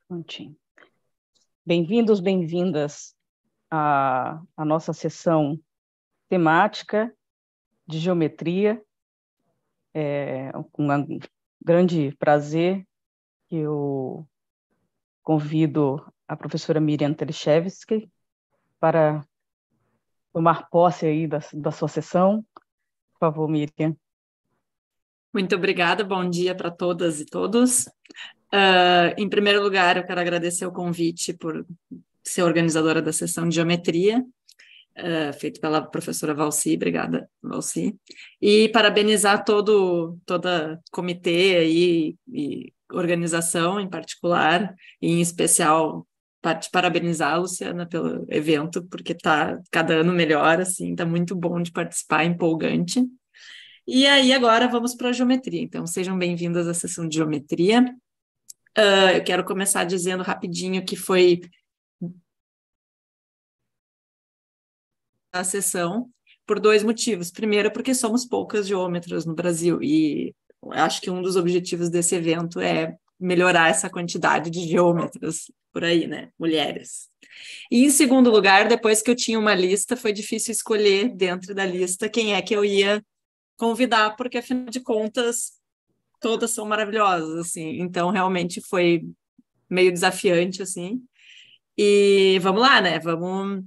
Prontinho. Bem-vindos, bem-vindas à nossa sessão temática de geometria. É com um grande prazer que eu convido a professora Miriam Tereshevsky para tomar posse aí da sua sessão. Por favor, Miriam. Muito obrigada, bom dia para todas e todos. Em primeiro lugar, eu quero agradecer o convite por ser organizadora da sessão de geometria, feito pela professora Valci, obrigada, Valci, e parabenizar toda comitê aí, e organização em particular, e em especial parabenizar a Luciana pelo evento, porque está cada ano melhor, assim, está muito bom de participar, empolgante. E aí, agora vamos para a geometria. Então, sejam bem-vindas à sessão de geometria. Eu quero começar dizendo rapidinho que foi a sessão por dois motivos. Primeiro, porque somos poucas geômetras no Brasil, e acho que um dos objetivos desse evento é melhorar essa quantidade de geômetras por aí, né? Mulheres. E, em segundo lugar, depois que eu tinha uma lista, foi difícil escolher dentro da lista quem é que eu ia convidar, porque, afinal de contas, todas são maravilhosas, assim. Então, realmente foi meio desafiante, assim. E vamos lá, né? Vamos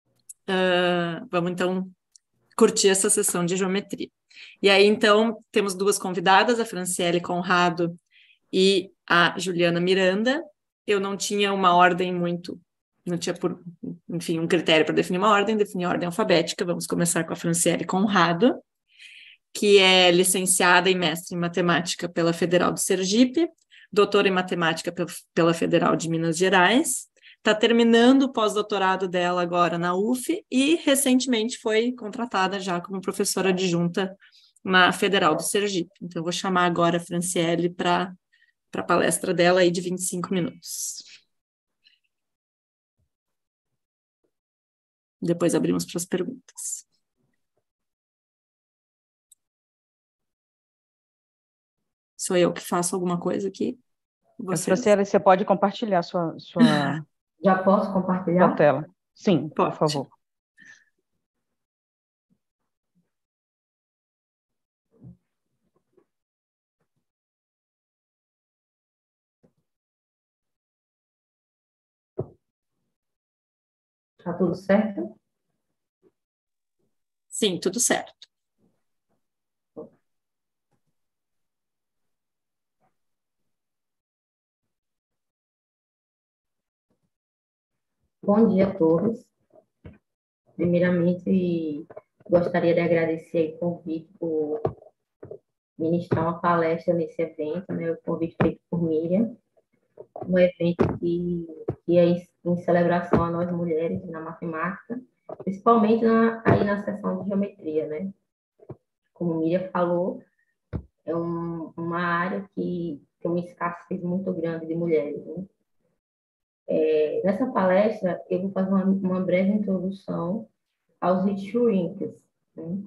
então, curtir essa sessão de geometria. E aí, então, temos duas convidadas, a Franciele Conrado e a Juliana Miranda. Eu não tinha uma ordem muito... Não tinha, enfim, um critério para definir uma ordem, defini a ordem alfabética. Vamos começar com a Franciele Conrado, que é licenciada e mestre em matemática pela Federal do Sergipe, doutora em matemática pela Federal de Minas Gerais, está terminando o pós-doutorado dela agora na UF e recentemente foi contratada já como professora adjunta na Federal do Sergipe. Então, eu vou chamar agora a Franciele para a palestra dela aí de 25 minutos. Depois abrimos para as perguntas. Sou eu que faço alguma coisa aqui? Franciele, você pode compartilhar sua Já posso compartilhar? tela? Sim, Pode. por favor. Tá tudo certo? Sim, tudo certo. Bom dia a todos. Primeiramente, gostaria de agradecer o convite por ministrar uma palestra nesse evento, né? O convite feito por Miriam, um evento que é em celebração a nós mulheres na matemática, principalmente aí na seção de geometria, né? Como Miriam falou, é uma área que tem uma escassez muito grande de mulheres, né? Nessa palestra, eu vou fazer uma breve introdução aos Hitchhikians, né?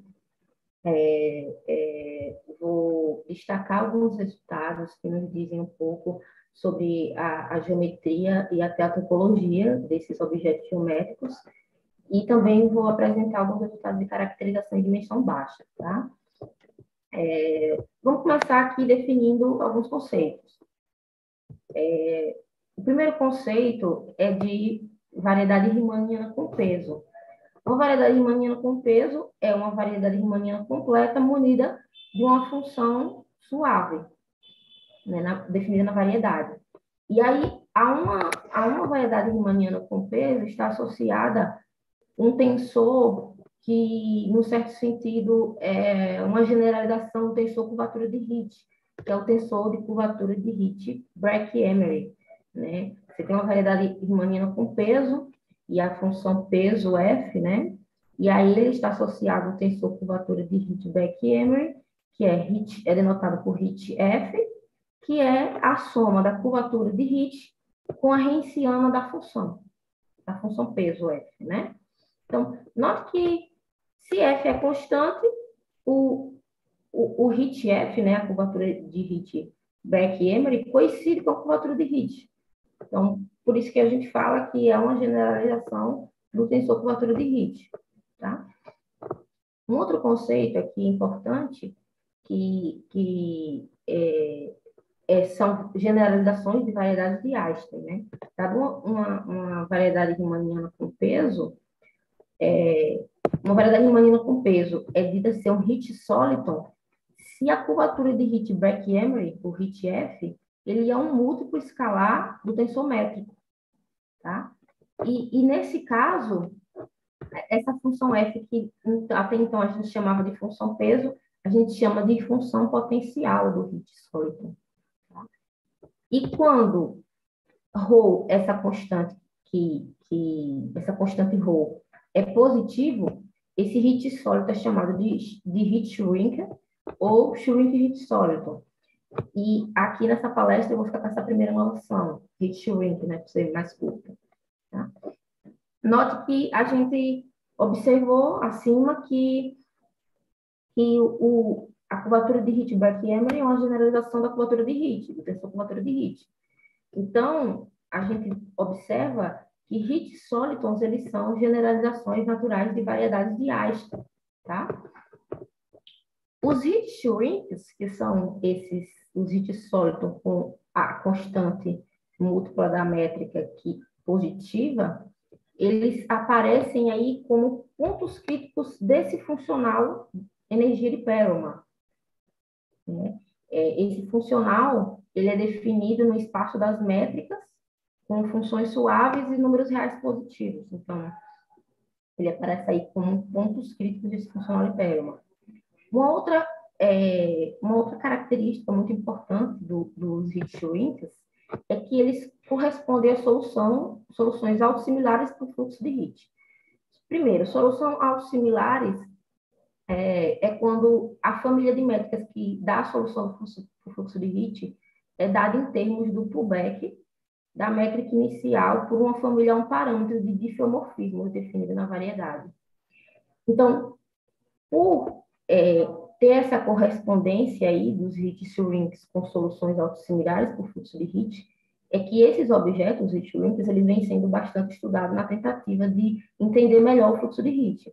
Vou destacar alguns resultados que nos dizem um pouco sobre a geometria e até a topologia desses objetos geométricos, e também vou apresentar alguns resultados de caracterização em dimensão baixa, tá? Vamos começar aqui definindo alguns conceitos. O primeiro conceito é de variedade riemanniana com peso. Uma variedade riemanniana com peso é uma variedade riemanniana completa munida de uma função suave, né, definida na variedade. E aí, a uma variedade riemanniana com peso está associada um tensor que, num certo sentido, é uma generalização do tensor curvatura de Hit, que é o tensor de curvatura de Hit Brack-Emery, né? Você tem uma variedade riemanniana com peso e a função peso f, né? E aí ele está associado ao tensor curvatura de Hit Brack-Emery, que é denotado por Hit f, que é a soma da curvatura de Hit com a Heinsiana da função peso f, né? Então, note que se f é constante, o Hit f, né, a curvatura de Hit Brack-Emery, coincide com a curvatura de Hit. Então, por isso que a gente fala que é uma generalização do tensor curvatura de Hit, tá? Um outro conceito aqui importante são generalizações de variedades de Einstein, né? Dado uma variedade riemanniana com peso, uma variedade riemanniana com peso é dita ser um Hit-Soliton se a curvatura de Hit-Bragg-Emery, o Hit-F, ele é um múltiplo escalar do tensor métrico, tá? E nesse caso, essa função f, que até então a gente chamava de função peso, a gente chama de função potencial do Hit-Soliton. Tá? E quando ρ, essa constante ρ é positivo, esse Hit-Soliton é chamado de Hit-Schrinker ou Schrinker-Hit-Soliton. E aqui nessa palestra eu vou ficar com essa primeira noção, Hit-Schrinker, né, para ser mais curta. Tá? Note que a gente observou acima que a curvatura de Hit-Bragg-Emery é uma generalização da curvatura de Hit, do tensor curvatura de Hit. Então, a gente observa que Hit-Solitons, eles são generalizações naturais de variedades de Einstein, tá? Os Hit-Shrinks, que são os Hit-Solitons com a constante múltipla da métrica positiva, eles aparecem aí como pontos críticos desse funcional energia de Perelman. Esse funcional, ele é definido no espaço das métricas com funções suaves e números reais positivos. Então, ele aparece aí como pontos críticos desse funcional de Perelman. Uma outra característica muito importante dos Hit-Shrinks é que eles correspondem a soluções autossimilares para o fluxo de Hit. Primeiro, solução autossimilares é quando a família de métricas que dá a solução para o fluxo de Hit é dada em termos do pullback da métrica inicial por uma família a um parâmetro de diffeomorfismo definido na variedade. Então, por ter essa correspondência aí dos Hit-Shrinks com soluções autossimilares para o fluxo de Hit, é que esses objetos, os Hit-Shrinks, eles vêm sendo bastante estudados na tentativa de entender melhor o fluxo de Hit.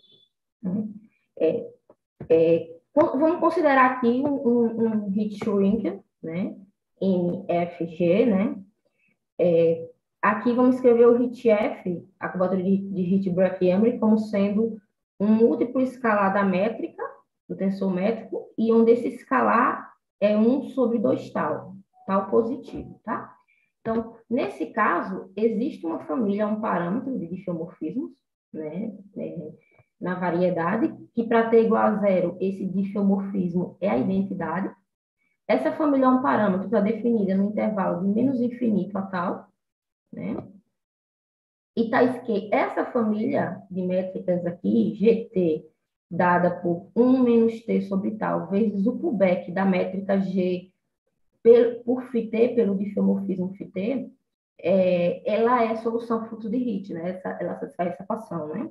Vamos considerar aqui um Hit-Shrink, né? MFG, né? Aqui vamos escrever o Hit-F, a curvatura de Hit-Bragg-Emery, como sendo um múltiplo escalar da métrica, do tensor métrico, e onde esse escalar é 1 sobre 2 tal positivo, tá? Então, nesse caso, existe uma família, um parâmetro de diffeomorfismos, né? Na variedade, que para t igual a 0, esse diffeomorfismo é a identidade. Essa família é um parâmetro que está definida no intervalo de menos infinito a tal, né? E tais que essa família de métricas aqui, GT, dada por 1 menos t sobre tal, vezes o pullback da métrica G por φt, pelo diffeomorfismo φt, ela é solução fluxo de Hit, né? Ela satisfaz essa equação, né?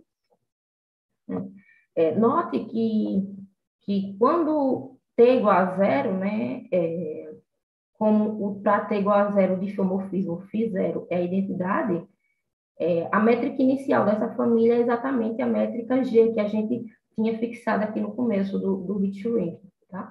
Note que quando t igual a 0, né, como para t igual a 0, o diffeomorfismo φ0 é a identidade, a métrica inicial dessa família é exatamente a métrica G, que a gente tinha fixado aqui no começo do Hit-Shrink, tá?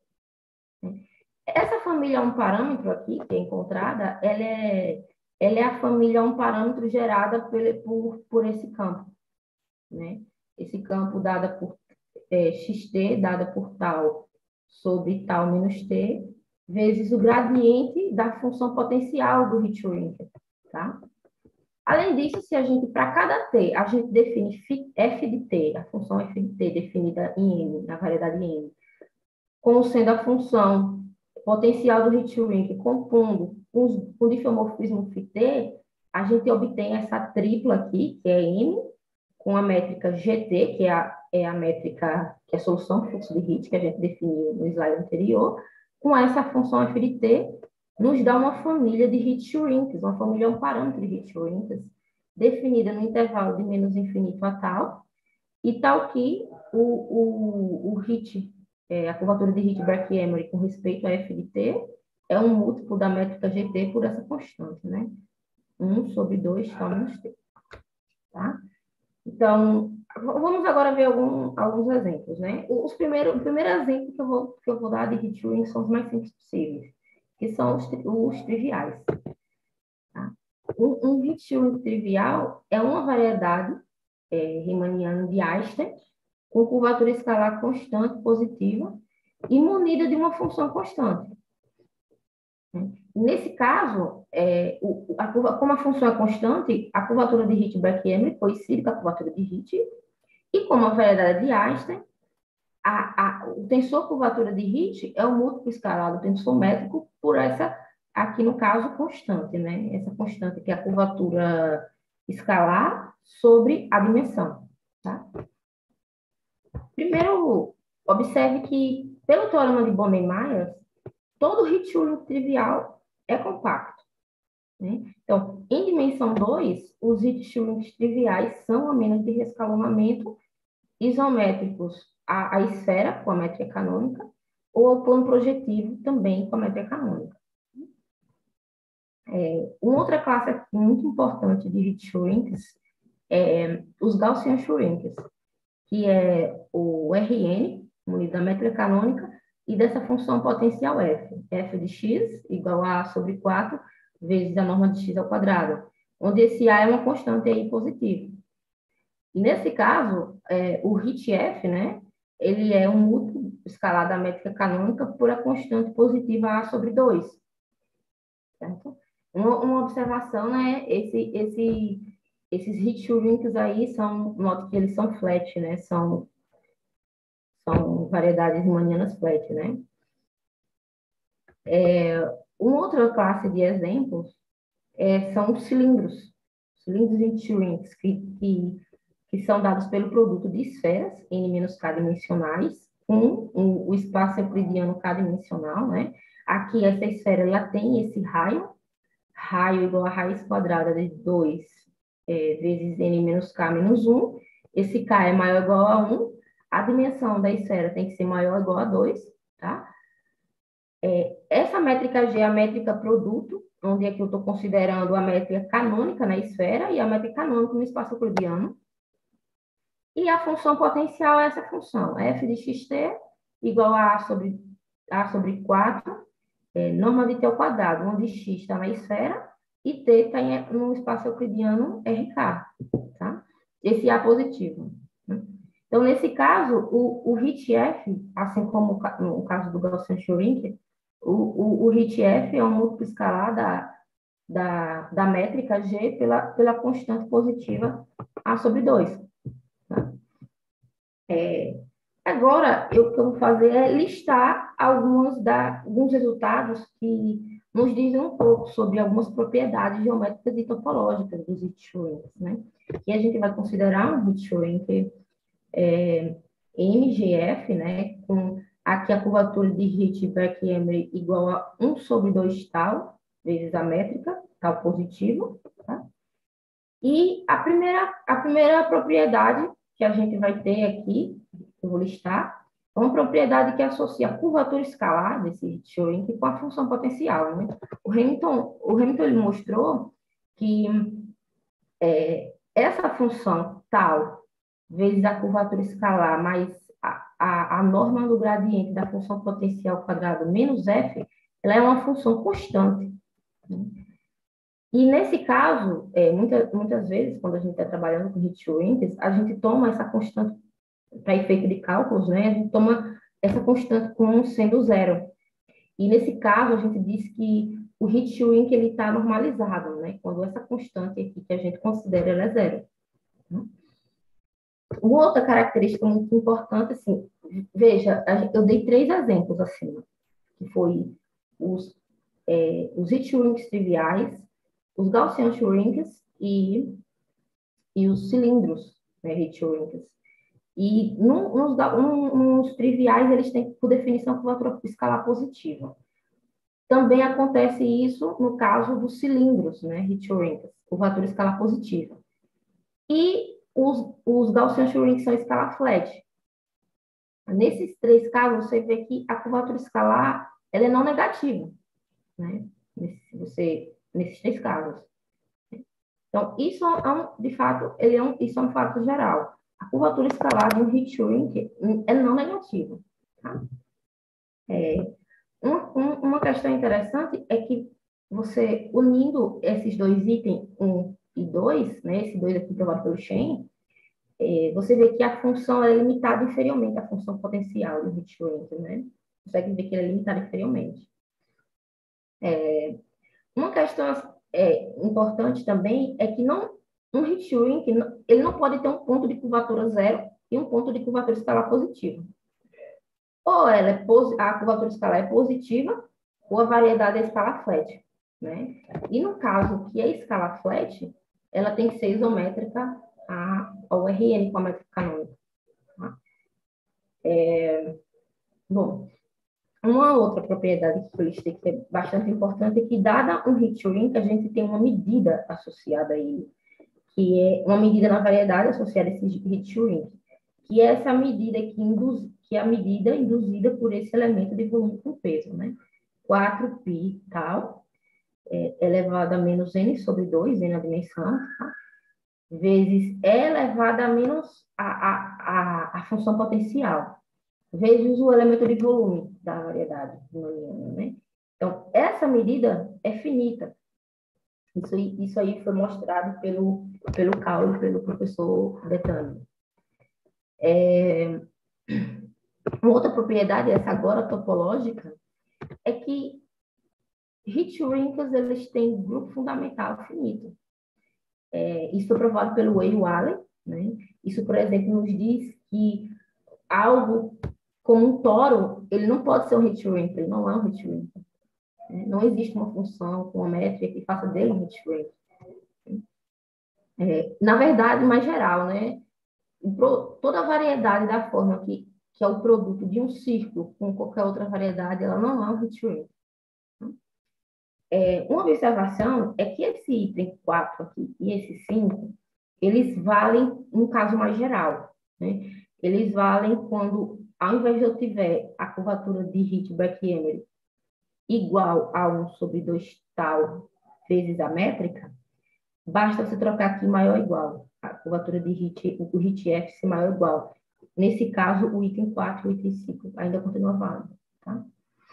Essa família é um parâmetro aqui, que é encontrada, ela é a família um parâmetro gerada por esse campo, né? Esse campo dada por xt, dada por tal sobre tal menos t, vezes o gradiente da função potencial do Hit-Shrink, tá? Além disso, se a gente, para cada t, a gente define f de t, a função f de t definida em n, na variedade n, como sendo a função potencial do Hit-Shrink compondo com o diffeomorfismo φt, a gente obtém essa tripla aqui, que é n, com a métrica GT, que é a métrica, que é a solução do fluxo de Hit, que a gente definiu no slide anterior, com essa função f de t, nos dá uma família de Hit-Shrinks, uma família, um parâmetro de Hit-Shrinks, definida no intervalo de menos infinito a tal, e tal que a curvatura de Hit-Bragg-Emery com respeito a f de t é um múltiplo da métrica GT por essa constante, né? 1 sobre 2 T menos T, tá? Então, vamos agora ver alguns exemplos, né? O primeiro exemplo que eu vou dar de heat-shrink são os mais simples possíveis, que são os triviais. Tá? Um heat-shrink trivial é uma variedade riemanniana de Einstein com curvatura escalar constante positiva e munida de uma função constante. Nesse caso, como a função é constante, a curvatura de Ricci-Beck-Emery coincide com a curvatura de Ricci, e como a variedade de Einstein, o tensor curvatura de Ricci é o múltiplo escalar do tensor métrico por essa, aqui no caso, constante, né? Essa constante que é a curvatura escalar sobre a dimensão, tá? Primeiro, observe que, pelo teorema de Bohnen-Myers, todo heat-shrink trivial é compacto, né? Então, em dimensão 2, os heat-shrinks triviais são a menos de rescalonamento isométricos à esfera, com a métrica canônica, ou ao plano projetivo, também com a métrica canônica. Uma outra classe muito importante de heat-shrinks é os Gaussian shrinks, que é o Rn, unido da métrica canônica, e dessa função potencial f de x igual a A sobre 4 vezes a norma de x ao quadrado, onde esse A é uma constante aí positiva. E nesse caso, o HIT-F, né, ele é um múltiplo escalar da métrica canônica por a constante positiva A sobre 2. Certo? Uma observação, né, esses heat-shrinks aí note que eles são flat, né, são variedades riemannianas flat, né. Uma outra classe de exemplos são os cilindros heat-shrinks, que são dados pelo produto de esferas, n-k dimensionais, com o espaço euclidiano k-dimensional, né? Aqui, essa esfera, ela tem esse raio igual a raiz quadrada de 2 vezes n-k menos 1. Esse k é maior ou igual a 1. A dimensão da esfera tem que ser maior ou igual a 2, tá? Essa métrica G é a métrica produto, onde aqui eu estou considerando a métrica canônica na esfera e a métrica canônica no espaço euclidiano. E a função potencial é essa função, f de xt igual a A sobre 4, norma de t ao quadrado, onde x está na esfera e t está no espaço euclidiano RK, tá? Esse A positivo. Né? Então, nesse caso, o HIT-F, assim como no caso do Gaussian Schrink, o HIT-F é um múltiplo escalar da métrica G pela constante positiva A sobre 2. Tá? Agora, o que eu vou fazer é listar alguns resultados que nos dizem um pouco sobre algumas propriedades geométricas e topológicas dos heat-shrinks, né? E a gente vai considerar um heat-shrink MGF, né? Com aqui a curvatura de Ricci-Beck-Emery igual a 1 sobre 2 tal, vezes a métrica, tal positivo, tá? E a primeira propriedade que a gente vai ter aqui, eu vou listar, é uma propriedade que associa a curvatura escalar desse heat-shrink com a função potencial, né? O Hamilton ele mostrou que essa função tal vezes a curvatura escalar mais a norma do gradiente da função potencial quadrado menos f, ela é uma função constante. Né? E nesse caso, muitas vezes, quando a gente está trabalhando com heat-shrinks, a gente toma essa constante para efeito de cálculos, né? A gente toma essa constante como sendo zero. E nesse caso, a gente diz que o heat-shrink ele está normalizado, né? Quando essa constante aqui que a gente considera ela é zero. Uma outra característica muito importante, assim, veja, eu dei 3 exemplos acima, que foi os heat-shrinks triviais, os Gaussian shrinks e os cilindros, né, heat-shrinks. E nos triviais, eles têm, por definição, curvatura escalar positiva. Também acontece isso no caso dos cilindros, né, heat-shrinks, curvatura escalar positiva. E os Gaussian shrinks são escalar flat. Nesses 3 casos, você vê que a curvatura escalar ela é não negativa. né? Nesses 3 casos. Então, isso de fato, isso é um fato geral. A curvatura escalar de um heat shrink é não negativa. Tá? Uma questão interessante é que você, unindo esses 2 itens, 1 e 2, né, esse 2 aqui provado pelo Shen, você vê que a função é limitada inferiormente à função potencial do heat shrink, né? Consegue ver que ela é limitada inferiormente. Uma questão importante também é que um heat shrink, ele não pode ter um ponto de curvatura zero e um ponto de curvatura escalar positivo. Ou a curvatura escalar é positiva, ou a variedade é escala flat, né? E no caso que é escala flat, ela tem que ser isométrica ao RN com a métrica canônica. Tá? Bom, uma outra propriedade que eu listei que é bastante importante é que, dada um heat shrink, a gente tem uma medida associada a ele, que é uma medida na variedade associada a esse heat shrink, que é essa medida que é a medida induzida por esse elemento de volume com peso, né? 4π tal, elevado a menos n sobre 2, n na dimensão, tá? Vezes E elevado a menos a função potencial, vezes o elemento de volume da variedade riemanniana, né? Então, essa medida é finita. Isso aí foi mostrado pelo Caule e pelo professor Betânia. Uma outra propriedade, essa agora topológica, é que heat shrinkers, eles têm grupo fundamental finito. Isso foi provado pelo Wei e o Allen, né? Isso, por exemplo, nos diz que algo como um toro, ele não pode ser um heat shrinker, ele não é um heat shrinker. Não existe uma função com uma métrica que faça dele um heat shrinker. Na verdade, mais geral, né? Toda a variedade da forma que é o produto de um círculo com qualquer outra variedade, ela não é um heat shrinker. Uma observação é que esse item 4 aqui e esse 5, eles valem um caso mais geral, né? Eles valem quando, ao invés de eu tiver a curvatura de Ricci-Beck-Emery igual a 1 sobre 2 tal vezes a métrica, basta você trocar aqui maior ou igual. A curvatura de Ricci, o Ricci-F ser maior ou igual. Nesse caso, o item 4 e o item 5 ainda continua válido, tá?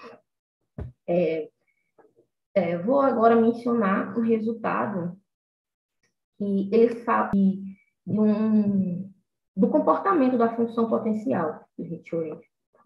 Vou agora mencionar um resultado que eles falam do comportamento da função potencial do heat shrink.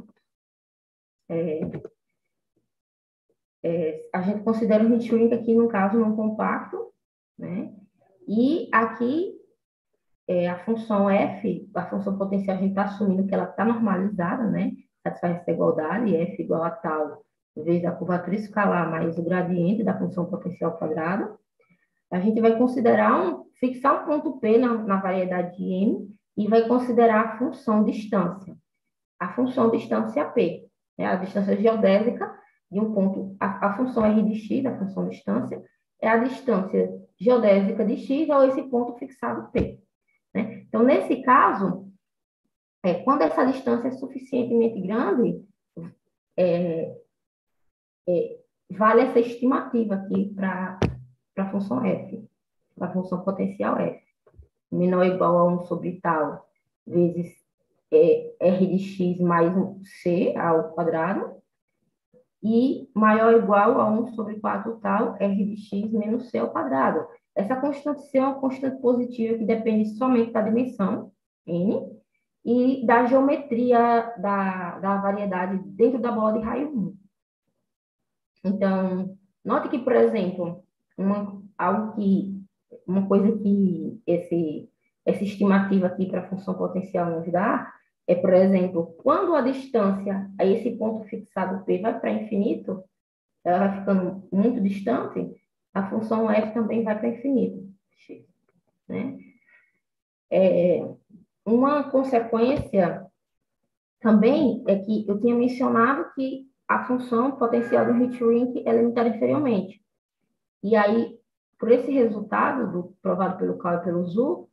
A gente considera o heat shrink aqui, no caso, não compacto, né? E aqui, a função f, a função potencial, a gente está assumindo que ela está normalizada, né? Satisfaz essa igualdade, f igual a tal, vezes a curvatura escalar mais o gradiente da função potencial ao quadrado. A gente vai fixar um ponto P na variedade de M e vai considerar a função distância. A função distância P, né? A distância geodésica de um ponto, a função R de x, a função distância, é a distância geodésica de x ou esse ponto fixado P. Né? Então, nesse caso, quando essa distância é suficientemente grande, vale essa estimativa aqui para a função f, para a função potencial f. Menor ou igual a 1 sobre tal, vezes r de x mais c ao quadrado, e maior ou igual a 1 sobre 4 tal, r de x menos c ao quadrado. Essa constante c é uma constante positiva que depende somente da dimensão, n, e da geometria da variedade dentro da bola de raio 1. Então, note que, por exemplo, uma coisa que essa estimativa aqui para a função potencial nos dá é, por exemplo, quando a distância a esse ponto fixado P vai para infinito, ela vai ficando muito distante, a função f também vai para infinito. Né? Uma consequência também é que eu tinha mencionado que a função potencial do heat shrink é limitada inferiormente. E aí, por esse resultado, provado pelo Caule e pelo Zhu,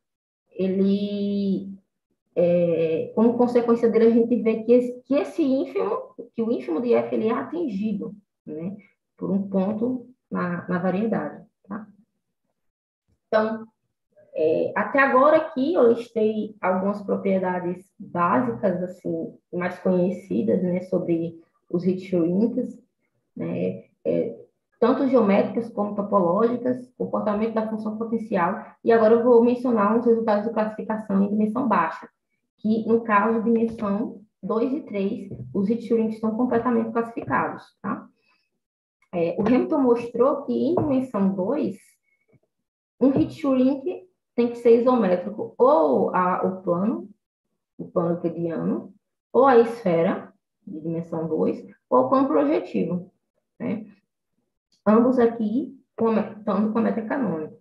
como consequência dele, a gente vê que o ínfimo de f ele é atingido, né, por um ponto na variedade, tá? Então, até agora aqui eu listei algumas propriedades básicas, assim, mais conhecidas, né, sobre os Hitchhikians, né, tanto geométricas como topológicas, comportamento da função potencial, e agora eu vou mencionar uns resultados de classificação em dimensão baixa, que no caso de dimensão 2 e 3, os Hitchhikians estão completamente classificados, tá? O Hamilton mostrou que em dimensão 2, um Hitchhik tem que ser isométrico ou o plano euclidiano, ou a esfera, de dimensão 2, ou o plano projetivo, né? Ambos aqui estão com a métrica canônica.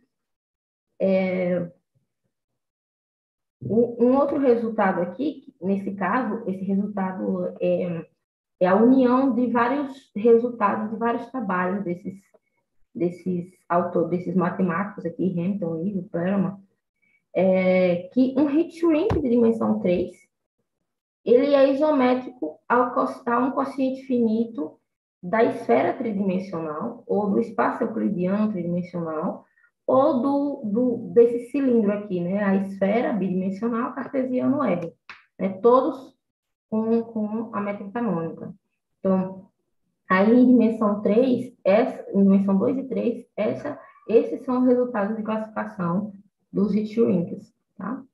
Um outro resultado aqui, nesse caso, esse resultado é a união de vários resultados, de vários trabalhos desses autores, desses matemáticos aqui, Hamilton, Levy, Perelman, que um heat shrink de dimensão 3, ele é isométrico a um quociente finito da esfera tridimensional, ou do espaço euclidiano tridimensional, ou desse cilindro aqui, né? A esfera bidimensional cartesiano R, né? Todos com a métrica canônica. Então, aí em dimensão 3, em dimensão 2 e 3, esses são os resultados de classificação dos Hitchhikians, tá?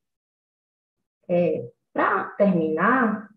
Para terminar,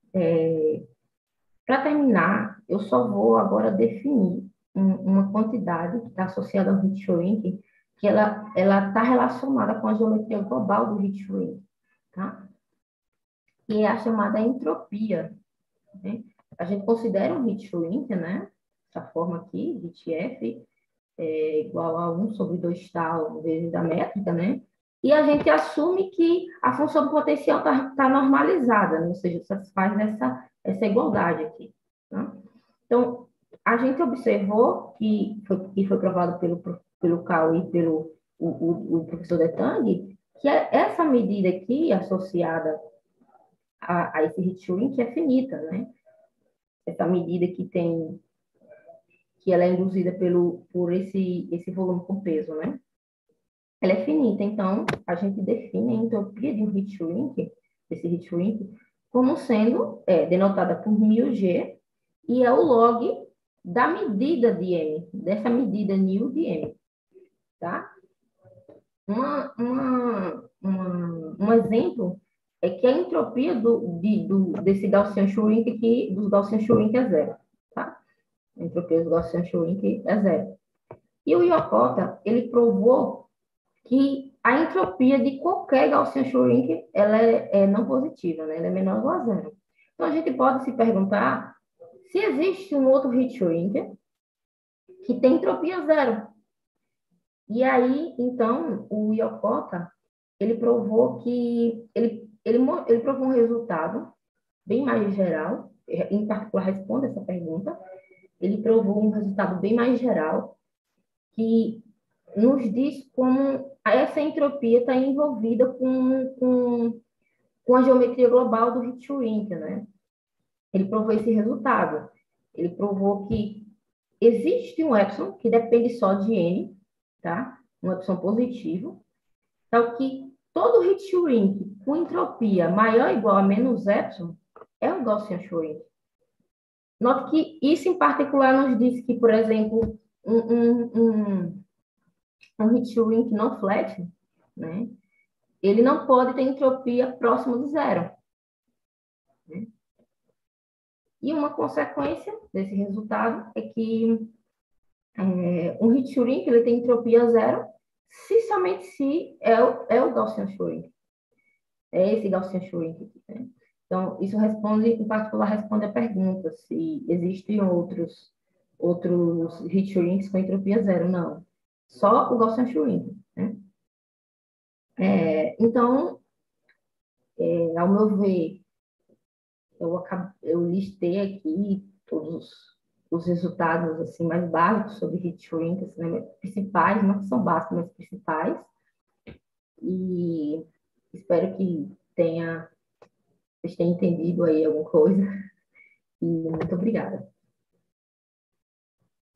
eu só vou agora definir uma quantidade que está associada ao Hitchhik, que ela está relacionada com a geometria global do Hitchhik, tá? Que é a chamada entropia, né? A gente considera um Hitchhik, né? Essa forma aqui, HF, igual a 1 sobre 2 tal vezes a métrica, né? E a gente assume que a função potencial está normalizada, né? Ou seja, satisfaz essa igualdade aqui, tá? Então, a gente observou que foi provado pelo Cao e pelo o professor Detang, que essa medida aqui, associada a esse Hitchhik, é finita, né? Essa medida que ela é induzida por esse volume com peso, né? Ela é finita, então a gente define a entropia de um Hitchhik, desse Hitchhik, como sendo denotada por μg, e é o log da medida de m, dessa medida new de m, tá? Um exemplo é que a entropia desse Gaussian-Schurink aqui, dos Gaussian-Schurink é zero, tá? A entropia dos Gaussian-Schurink é zero. E o Yokota, ele provou que a entropia de qualquer Gaussian-Schurink, ela é não positiva, né? Ela é menor ou igual a zero. Então, a gente pode se perguntar se existe um outro Hitchhik que tem entropia zero. E aí, então, o Yokota, ele provou que... Ele provou um resultado bem mais geral, em particular, responde essa pergunta. Ele provou um resultado bem mais geral, que nos diz como essa entropia está envolvida com a geometria global do Hitchhik, né? Ele provou esse resultado. Ele provou que existe um epsilon que depende só de n, tá? Um epsilon positivo. Então, que todo Hitchhik com entropia maior ou igual a menos epsilon é um Gaussian-Schurink. Note que isso, em particular, nos diz que, por exemplo, um Hitchhik não flat, né? Ele não pode ter entropia próxima de zero, né? E uma consequência desse resultado é que um Hitchhik ele tem entropia zero somente se é o Gaussian-Schurink. É esse Gaussian-Schurink aqui, né? Então, isso responde, em particular, responde a pergunta se existem outros Hitchhiks com entropia zero. Não. Só o Gaussian-Schurink, né? Então, ao meu ver, eu listei aqui todos os resultados assim, mais básicos sobre Hitchhiks, né? Principais, não que são básicos, mas principais. E espero que vocês tenham entendido aí alguma coisa. E muito obrigada.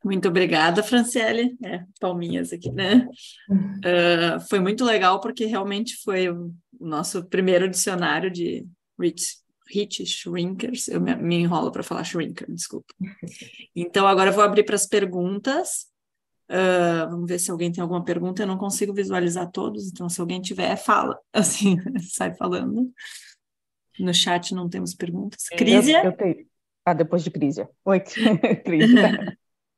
Muito obrigada, Franciele. Palminhas aqui, né? Foi muito legal porque realmente foi o nosso primeiro dicionário de Rich Shrinkers. Eu me enrolo para falar shrinker, desculpa. Então, agora eu vou abrir para as perguntas. Vamos ver se alguém tem alguma pergunta. Eu não consigo visualizar todos, então se alguém tiver, fala. Assim, sai falando. No chat não temos perguntas. Crísia? Eu tenho. Depois de Crísia. Oi, Crísia.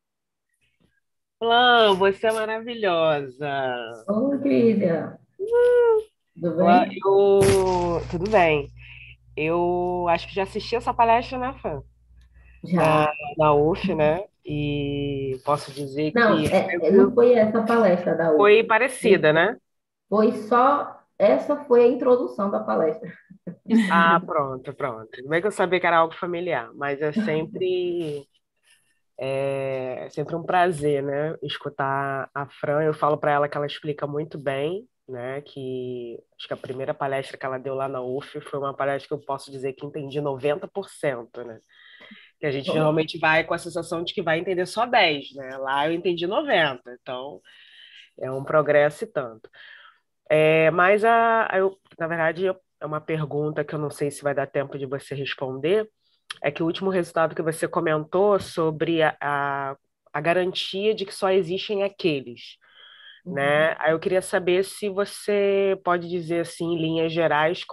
Lan, você é maravilhosa. Oi, Crísia. Tudo bem? Tudo bem. Eu acho que já assisti essa palestra na FAM, na, Já. na UF, né? E posso dizer Não, que não foi essa palestra da UF. foi parecida, né? Foi só. Essa foi a introdução da palestra. Ah, pronto, pronto. Bem que eu sabia que era algo familiar, mas é sempre um prazer, né? Escutar a Fran. Eu falo para ela que ela explica muito bem, né? Que acho que a primeira palestra que ela deu lá na UF foi uma palestra que eu posso dizer que entendi 90%, né? Que a gente Bom, geralmente vai com a sensação de que vai entender só 10, né? Lá eu entendi 90, então é um progresso e tanto. Mas na verdade, é uma pergunta que eu não sei se vai dar tempo de você responder. É que o último resultado que você comentou sobre a garantia de que só existem aqueles, né? Aí eu queria saber se você pode dizer assim, em linhas gerais,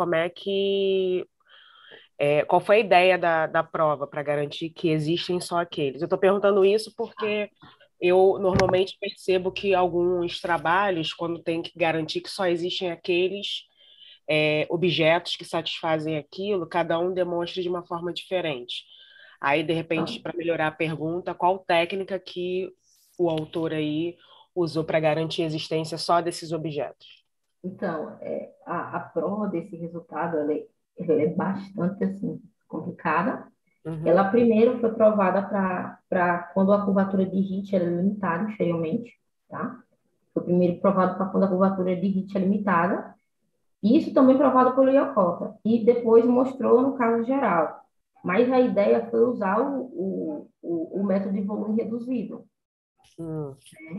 qual foi a ideia da prova para garantir que existem só aqueles? Eu estou perguntando isso porque eu normalmente percebo que alguns trabalhos, quando tem que garantir que só existem aqueles objetos que satisfazem aquilo, cada um demonstra de uma forma diferente. Aí, de repente, para melhorar a pergunta, qual técnica que o autor aí usou para garantir a existência só desses objetos? então, a prova desse resultado ela é bastante assim, complicada. Uhum. Ela primeiro foi provada para quando a curvatura de Hit era limitada exteriormente, tá? Foi primeiro provado para quando a curvatura de Hit é limitada. Isso também provado por Lyokota. E depois mostrou no caso geral. Mas a ideia foi usar o método de volume reduzido. Hum.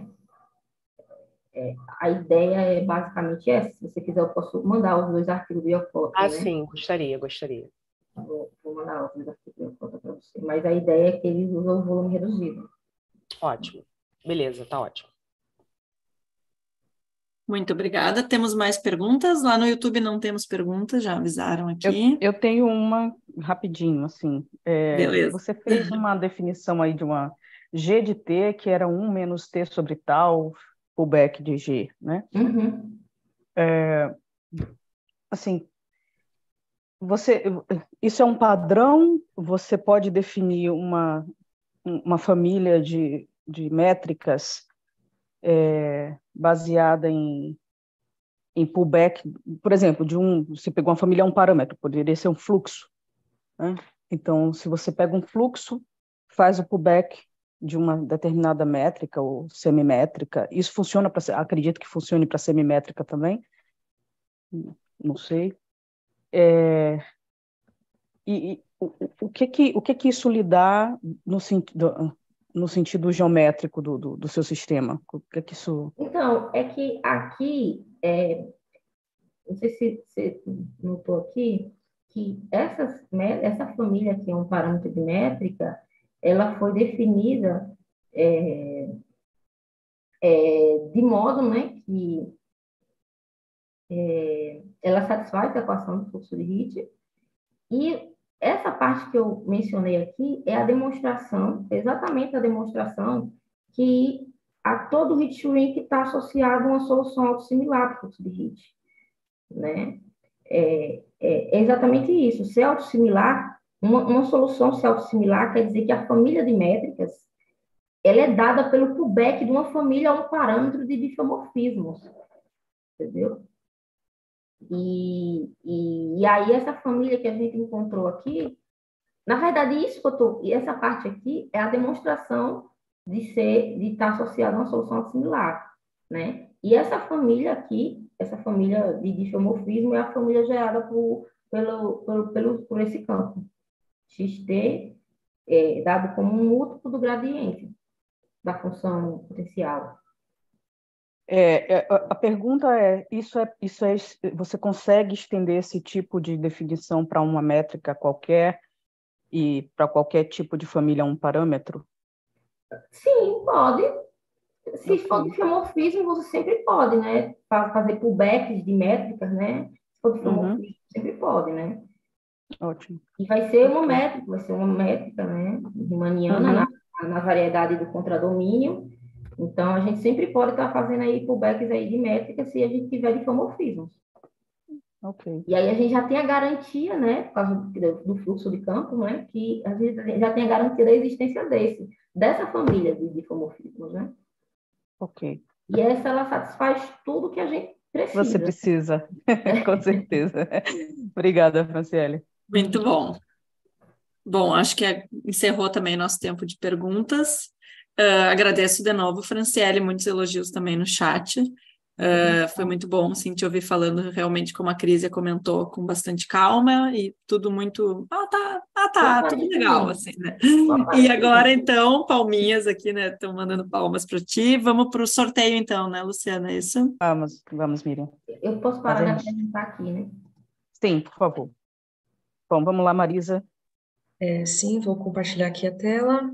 A ideia é basicamente essa. Se você quiser, eu posso mandar os dois artigos do Lyokota, Ah, né? sim, gostaria. Vou mandar os dois artigos do Lyokota para você. Mas a ideia é que eles usam o volume reduzido. Ótimo. Beleza, tá ótimo. Muito obrigada. Temos mais perguntas? Lá no YouTube não temos perguntas, já avisaram aqui. Eu tenho uma rapidinho, assim. Beleza. Você fez uma definição aí de uma G de T, que era 1 menos T sobre tal, pullback de G, né? Uhum. Assim, isso é um padrão? Você pode definir uma família de métricas baseada em pullback, por exemplo, você pegou uma família, é um parâmetro, poderia ser um fluxo, né? Então, se você pega um fluxo, faz o pullback de uma determinada métrica ou semimétrica, isso funciona acredito que funcione para semimétrica também, não sei. O que que isso lhe dá no sentido geométrico do seu sistema? O que que isso... Então, é que aqui, não sei se você notou aqui, que essa família aqui é um parâmetro de métrica, ela foi definida de modo, né, que ela satisfaz a equação do fluxo de Hit, e essa parte que eu mencionei aqui é a demonstração, exatamente a demonstração que a todo Hit shrink está associado a uma solução autossimilar para o fluxo de Hit, né? É exatamente isso. Se é autossimilar, uma solução se autossimilar quer dizer que a família de métricas ela é dada pelo pullback de uma família a um parâmetro de diffeomorfismos, entendeu? E aí essa família que a gente encontrou aqui, na verdade e essa parte aqui é a demonstração de estar associada a uma solução similar, né? E essa família aqui, essa família de diffeomorfismo é a família gerada por esse campo. XT dado como um múltiplo do gradiente. da função potencial. A pergunta você consegue estender esse tipo de definição para uma métrica qualquer e para qualquer tipo de família um parâmetro? Sim, pode. Se for Ok. de filomorfismo, você sempre pode, né? Fazer pullbacks de métricas, né? Se for de Uhum, filomorfismo, sempre pode, né? ótimo. E vai ser uma Ok. métrica, né? Riemanniana Uhum, na variedade do contradomínio. Então, a gente sempre pode estar fazendo aí pullbacks aí de métricas se a gente tiver de filomorfismos. ok. E aí a gente já tem a garantia, né, por causa do fluxo de campo, né, que a gente já tem a garantia da existência dessa família de difomorfismos, né? Ok. E essa, ela satisfaz tudo que a gente Você precisa. precisa, com certeza. Obrigada, Franciele. Muito bom. Bom, acho que encerrou também nosso tempo de perguntas. Agradeço de novo, Franciele, muitos elogios também no chat. Foi muito bom, sim, te ouvir falando realmente como a Crisia comentou, com bastante calma e tudo muito... Só tudo aparece legal, bem. assim, né? Só E aparece agora, bem. então, palminhas aqui, né? Estão mandando palmas para ti. Vamos para o sorteio, então, né, Luciana? É isso? Vamos, Miriam. Eu posso Mas parar a de gente... apresentar aqui, né? Sim, por favor. Bom, vamos lá, Marisa. Sim, vou compartilhar aqui a tela.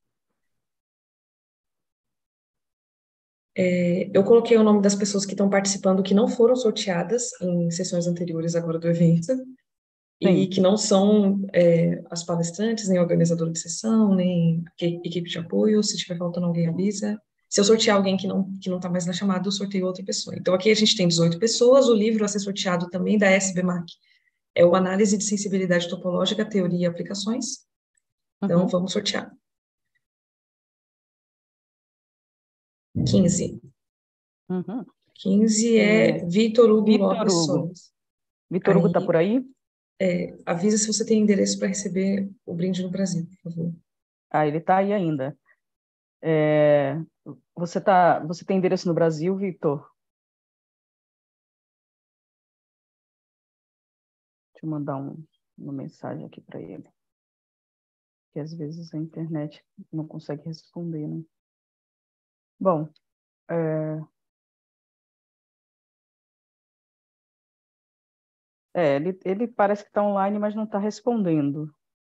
Eu coloquei o nome das pessoas que estão participando que não foram sorteadas em sessões anteriores agora do evento, e Sim, que não são as palestrantes, nem a organizadora de sessão, nem a equipe de apoio. Se estiver faltando alguém, avisa. Se eu sortear alguém que não está mais na chamada, eu sorteio outra pessoa. Então, aqui a gente tem 18 pessoas. O livro a ser sorteado também da SBMAC é o Análise de Sensibilidade Topológica, Teoria e Aplicações. Então, vamos sortear. 15. Uhum. 15 é Vitor Hugo Vitor Lopes Hugo. Soares. Vitor Hugo está Aí, por aí? avisa se você tem endereço para receber o brinde no Brasil, por favor. Ah, ele está aí ainda. Você tem endereço no Brasil, Vitor? Deixa eu mandar uma mensagem aqui para ele. Que às vezes a internet não consegue responder, né? Bom, ele parece que está online, mas não está respondendo.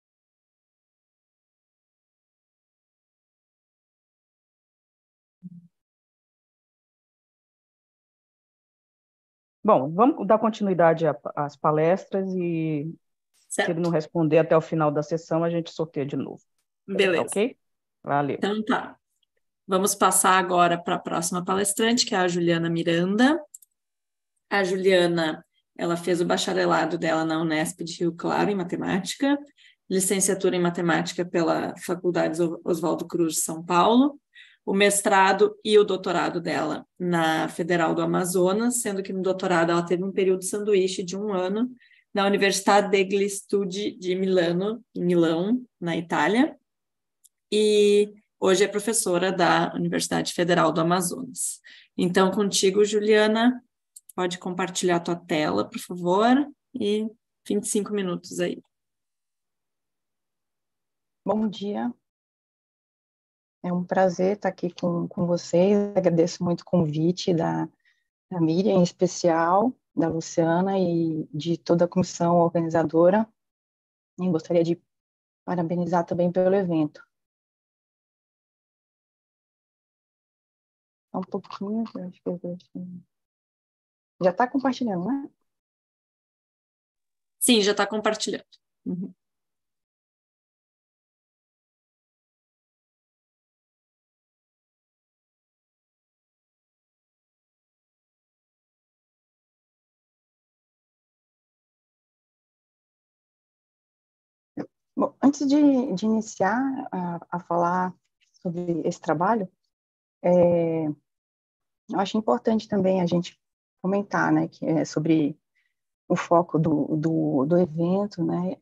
Bom, vamos dar continuidade às palestras e se ele não Certo. responder até o final da sessão, a gente sorteia de novo. Tá Beleza. ok? Valeu. Então tá. Vamos passar agora para a próxima palestrante, que é a Juliana Miranda. A Juliana, ela fez o bacharelado dela na Unesp de Rio Claro, em matemática, licenciatura em matemática pela Faculdade Oswaldo Cruz de São Paulo, o mestrado e o doutorado dela na Federal do Amazonas, sendo que no doutorado ela teve um período sanduíche de 1 ano na Università degli Studi di Milano, em Milão, na Itália, e hoje é professora da Universidade Federal do Amazonas. Então, contigo, Juliana, pode compartilhar a tua tela, por favor, e 25 minutos aí. Bom dia, é um prazer estar aqui com vocês. Agradeço muito o convite da Miriam, em especial, da Luciana e de toda a comissão organizadora. E gostaria de parabenizar também pelo evento. Só um pouquinho, acho que já está compartilhando, né? Sim, já está compartilhando. Uhum. Bom, antes de iniciar a falar sobre esse trabalho, eu acho importante também a gente comentar, né, que é sobre o foco do evento, né?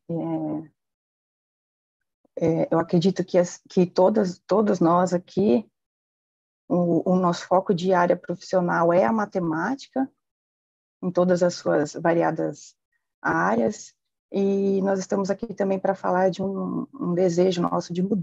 Eu acredito que todos nós aqui, o nosso foco de área profissional é a matemática, em todas as suas variadas áreas, e nós estamos aqui também para falar de um desejo nosso de